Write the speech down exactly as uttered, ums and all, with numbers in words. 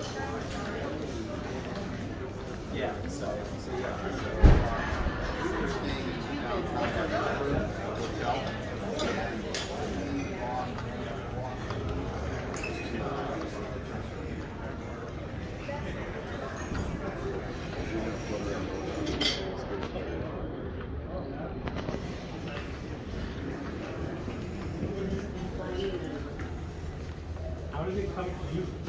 Yeah, so, so yeah, so, how did it come to you?